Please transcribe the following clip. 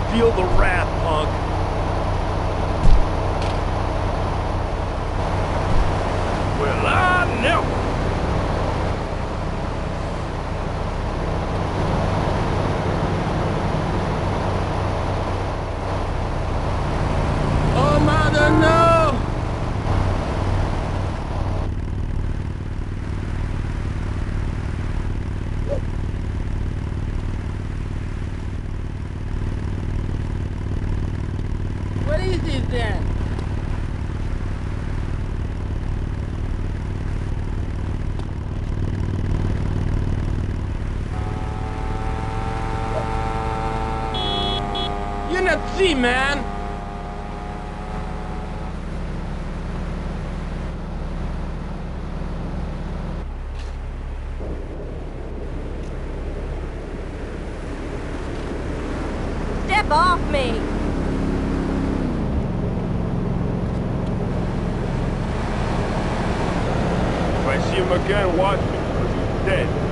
Feel the wrath, punk. Well, I never. Oh, mother, no! What is it then? You're not see, man! Step off me! If I see him again, watch me, because he's dead.